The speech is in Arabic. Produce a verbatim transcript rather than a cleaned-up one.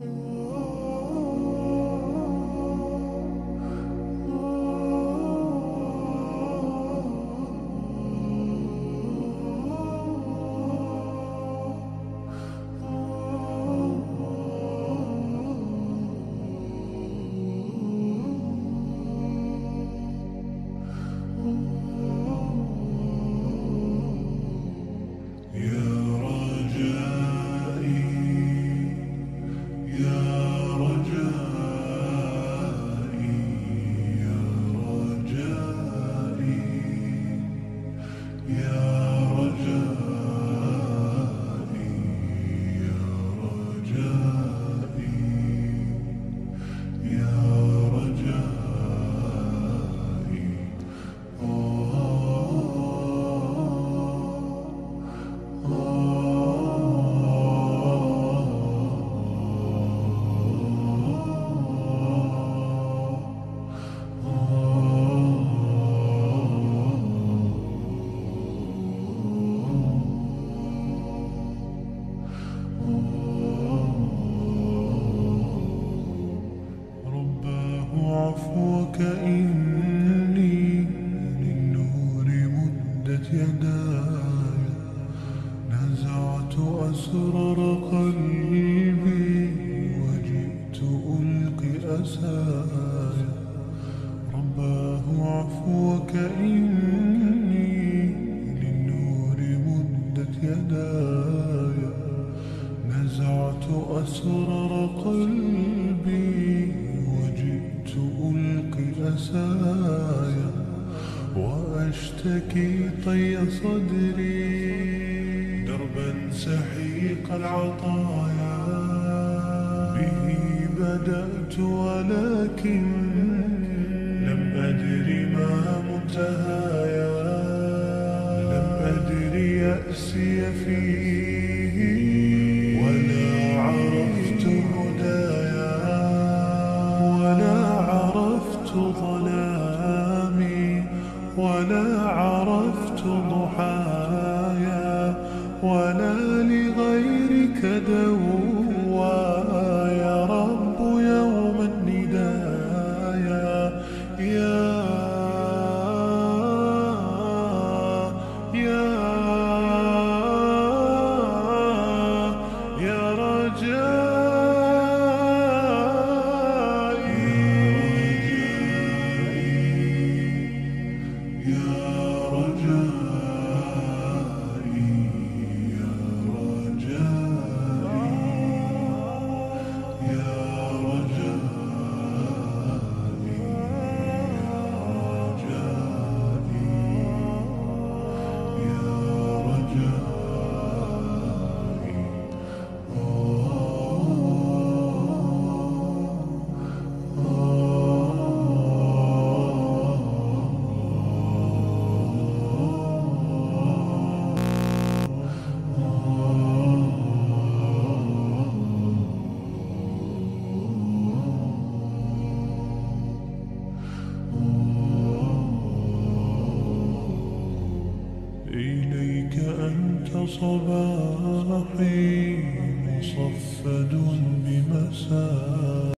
عفوك إني للنور مدت يداي، نزعت أسرار قلبي وجئت ألقي أساي. رباه عفوك إني للنور مدت يداي، نزعت أسرار قلبي وجئت ألقي أسايا، وأشتكي طي صدري دربا سحيق العطايا. به بدأت ولكن لم أدر ما منتهايا، لم أدر يأسي فيه ولا عرفت هدايا، ولا عرفت ظلامي، ولا عرفت ضحايا، ولا لغيرك دوايا. رب يوم الندايا يا يا يا رجائي، يا رجائي، يا رجائي، يا رجائي، يا رجائي. إليك أنت صباحي مصفد بمساء.